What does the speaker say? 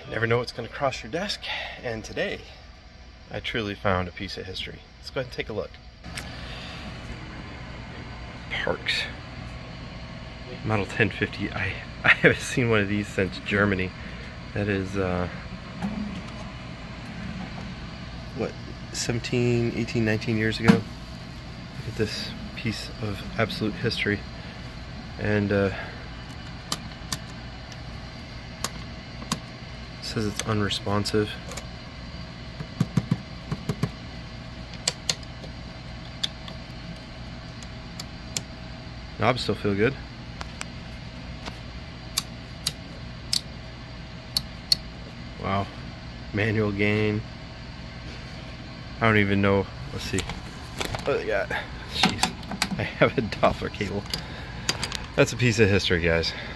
Never know what's going to cross your desk, and today I truly found a piece of history. Let's go ahead and take a look. Parks. Model 1050. I haven't seen one of these since Germany. That is, what, 17, 18, 19 years ago? Look at this piece of absolute history. And, says it's unresponsive. Knobs still feel good. Wow. Manual gain. I don't even know. Let's see. What do they got? Jeez. I have a Doppler cable. That's a piece of history, guys.